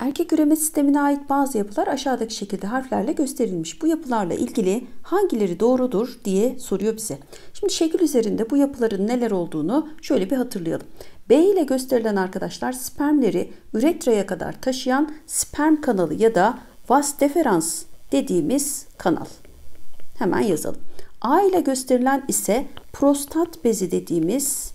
Erkek üreme sistemine ait bazı yapılar aşağıdaki şekilde harflerle gösterilmiş. Bu yapılarla ilgili hangileri doğrudur diye soruyor bize. Şimdi şekil üzerinde bu yapıların neler olduğunu şöyle bir hatırlayalım. B ile gösterilen arkadaşlar spermleri üretraya kadar taşıyan sperm kanalı ya da vas deferans dediğimiz kanal. Hemen yazalım. A ile gösterilen ise prostat bezi dediğimiz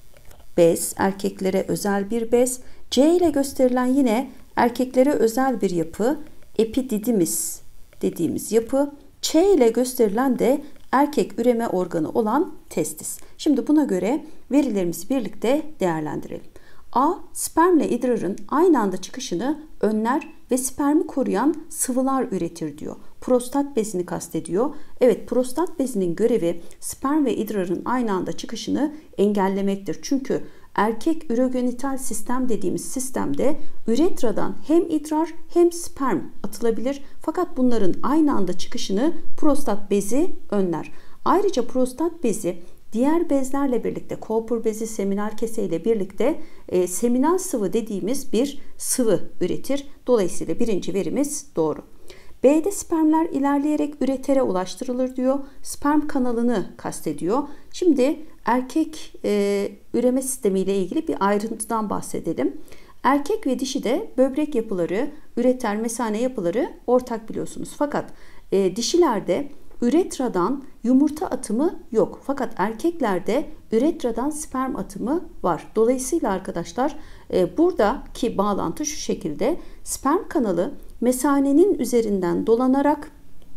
bez, erkeklere özel bir bez. C ile gösterilen yine erkeklere özel bir yapı, epididimis dediğimiz yapı. Ç ile gösterilen de erkek üreme organı olan testis. Şimdi buna göre verilerimizi birlikte değerlendirelim. A, spermle idrarın aynı anda çıkışını önler ve spermi koruyan sıvılar üretir diyor. Prostat bezini kastediyor. Evet, prostat bezinin görevi sperm ve idrarın aynı anda çıkışını engellemektir. Çünkü erkek ürogenital sistem dediğimiz sistemde üretradan hem idrar hem sperm atılabilir. Fakat bunların aynı anda çıkışını prostat bezi önler. Ayrıca prostat bezi diğer bezlerle birlikte, Cooper bezi, seminal kese ile birlikte seminal sıvı dediğimiz bir sıvı üretir. Dolayısıyla birinci verimiz doğru. B'de spermler ilerleyerek üretere ulaştırılır diyor. Sperm kanalını kastediyor. Şimdi erkek üreme sistemi ile ilgili bir ayrıntıdan bahsedelim. Erkek ve dişi de böbrek yapıları, üreter, mesane yapıları ortak biliyorsunuz. Fakat dişilerde üretradan yumurta atımı yok. Fakat erkeklerde üretradan sperm atımı var. Dolayısıyla arkadaşlar buradaki bağlantı şu şekilde. Sperm kanalı mesanenin üzerinden dolanarak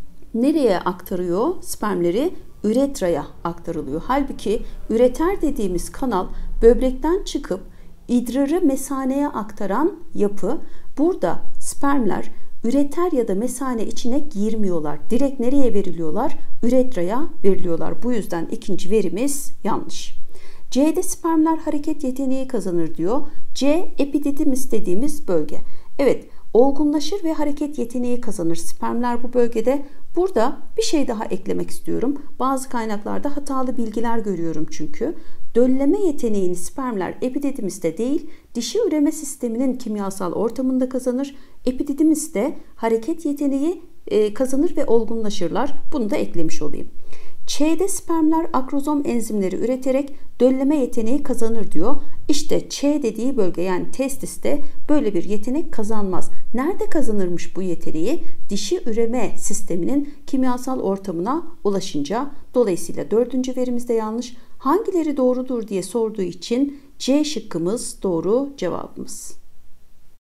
nereye aktarıyor? Spermleri üretraya aktarılıyor. Halbuki üreter dediğimiz kanal böbrekten çıkıp idrarı mesaneye aktaran yapı. Burada spermler üreter ya da mesane içine girmiyorlar. Direkt nereye veriliyorlar? Üretraya veriliyorlar. Bu yüzden ikinci verimiz yanlış. C'de spermler hareket yeteneği kazanır diyor. C, epididimis dediğimiz bölge. Evet, olgunlaşır ve hareket yeteneği kazanır spermler bu bölgede. Burada bir şey daha eklemek istiyorum. Bazı kaynaklarda hatalı bilgiler görüyorum çünkü. Dölleme yeteneğini spermler epididimiste değil, dişi üreme sisteminin kimyasal ortamında kazanır. Epididimiste hareket yeteneği kazanır ve olgunlaşırlar. Bunu da eklemiş olayım. Ç'de spermler akrozom enzimleri üreterek dölleme yeteneği kazanır diyor. İşte Ç dediği bölge, yani testiste böyle bir yetenek kazanmaz. Nerede kazanırmış bu yeteneği? Dişi üreme sisteminin kimyasal ortamına ulaşınca. Dolayısıyla dördüncü verimiz de yanlış. Hangileri doğrudur diye sorduğu için C şıkkımız doğru cevabımız.